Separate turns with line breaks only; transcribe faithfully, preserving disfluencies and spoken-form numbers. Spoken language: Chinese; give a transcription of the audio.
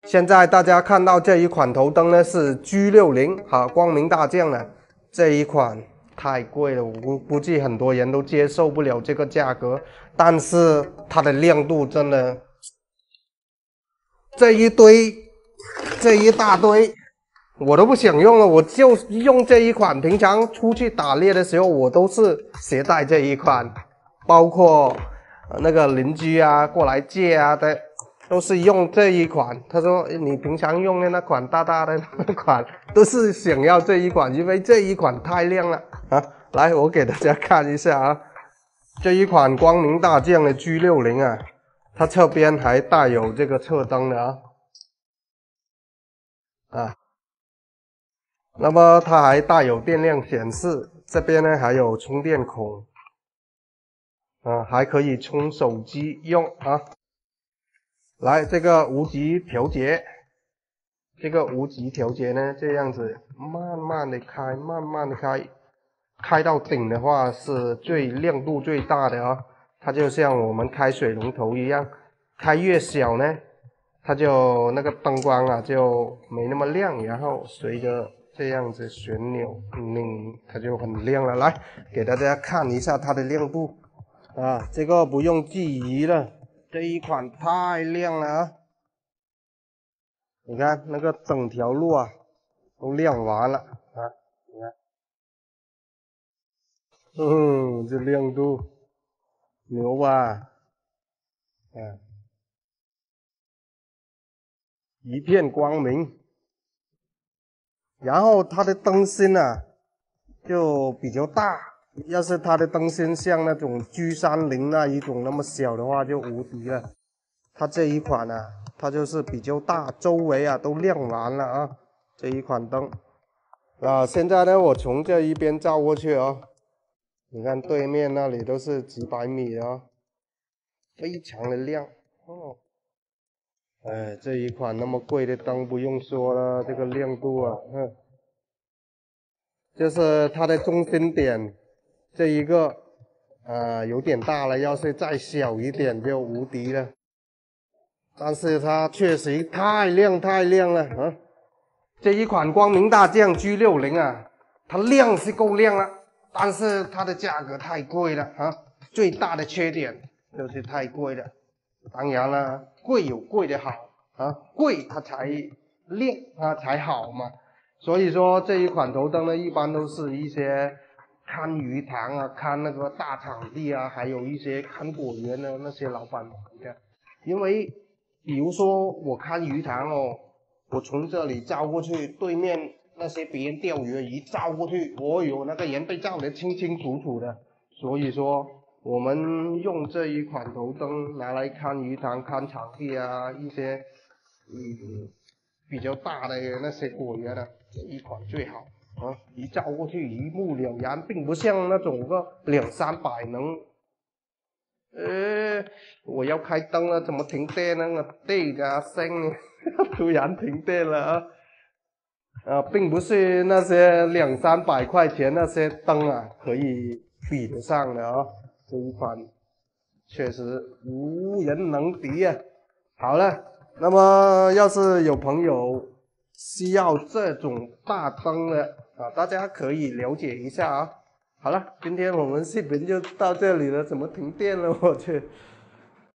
现在大家看到这一款头灯呢是 G 六十，好，光明大将的这一款太贵了，我估估计很多人都接受不了这个价格，但是它的亮度真的，这一堆，这一大堆，我都不想用了，我就用这一款。平常出去打猎的时候，我都是携带这一款，包括那个邻居啊过来借啊的。 都是用这一款，他说你平常用的那款大大的那款，都是想要这一款，因为这一款太亮了啊！来，我给大家看一下啊，这一款光明大将的 G 六十啊，它侧边还带有这个侧灯的啊，啊，那么它还带有电量显示，这边呢还有充电孔，啊，还可以充手机用啊。 来，这个无极调节，这个无极调节呢，这样子慢慢的开，慢慢的开，开到顶的话是最亮度最大的啊。它就像我们开水龙头一样，开越小呢，它就那个灯光啊就没那么亮，然后随着这样子旋钮拧，它就很亮了。来，给大家看一下它的亮度啊，这个不用记忆了。 这一款太亮了啊！你看那个整条路啊，都亮完了啊！你看，嗯，这亮度牛吧？嗯，一片光明。然后它的灯芯啊，就比较大。要是它的灯芯像那种 G 三十那一种那么小的话，就无敌了。 它这一款啊，它就是比较大，周围啊都亮完了啊。这一款灯啊，现在呢，我从这一边照过去啊，你看对面那里都是几百米啊，非常的亮哦。哎，这一款那么贵的灯不用说了，这个亮度啊，哼，就是它的中心点这一个啊有点大了，要是再小一点就无敌了。 但是它确实太亮太亮了啊！这一款光明大将 G 六十啊，它亮是够亮了，但是它的价格太贵了啊！最大的缺点就是太贵了。当然了，贵有贵的好啊，贵它才亮它才好嘛。所以说这一款头灯呢，一般都是一些看鱼塘啊、看那个大场地啊，还有一些看果园的那些老板买的，因为。 比如说我看鱼塘哦，我从这里照过去，对面那些别人钓鱼一照过去，哦哟，那个人被照得清清楚楚的。所以说，我们用这一款头灯拿来看鱼塘、看场地啊，一些嗯比较大的那些果园啊，这一款最好啊，一照过去一目了然，并不像那种个两三百能。 呃，我要开灯了，怎么停电了？我这个声突然停电了啊！啊，并不是那些两三百块钱那些灯啊可以比得上的啊，这一款确实无人能敌啊。好了，那么要是有朋友需要这种大灯的啊，大家可以了解一下啊。 好了，今天我们视频就到这里了，怎么停电了？我去。